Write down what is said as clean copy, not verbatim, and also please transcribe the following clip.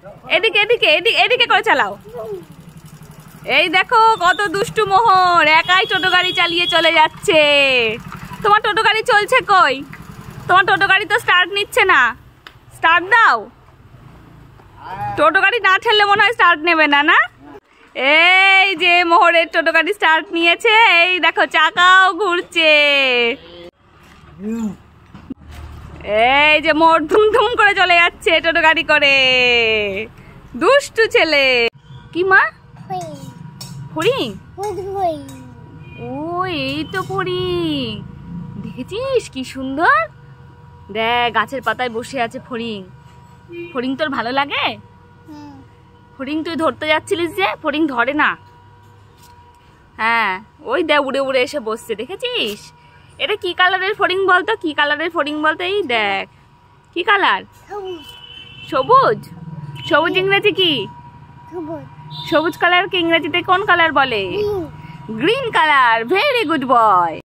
এদিকে এদিকে এদিকে এদিকে করে চালাও। এই দেখো কত দুষ্টু মোহর, একাই টোটো গাড়ি চালিয়ে চলে যাচ্ছে। তোমার টোটো গাড়ি চলছে কই? তোমার টোটো গাড়ি তো স্টার্ট নিচ্ছে না, স্টার্ট দাও। টোটো গাড়ি না ঠেললে মনে হয় স্টার্ট নেবে না, না? এই যে মোহরের টোটো গাড়ি স্টার্ট নিয়েছে, এই দেখো চাকাও ঘুরছে। এই যে মোহর ধুম ধুম করে চলে যাচ্ছে টোটো গাড়ি করে, দুষ্টু ছেলে। কি মা? ফড়িং? ও এই তো ফড়িং, দেখেছিস কি সুন্দর, দেখ গাছের পাতায় বসে আছে ফড়িং। ফড়িং তোর ভালো লাগে? ফড়িং তুই ধরতে যাচ্ছিলিস যে, ফড়িং ধরে না। হ্যাঁ ওই দেখ উড়ে উড়ে এসে বসছে, দেখেছিস? এটা কি কালারের ফড়িং বলতো, কি কালারের ফড়িং বলতো? এই দেখ কি কালার, সবুজ। সবুজ ইংরেজি কি? সবুজ কালার কে ইংরেজিতে কোন কালার বলে? Green colour. ভেরি গুড বয়।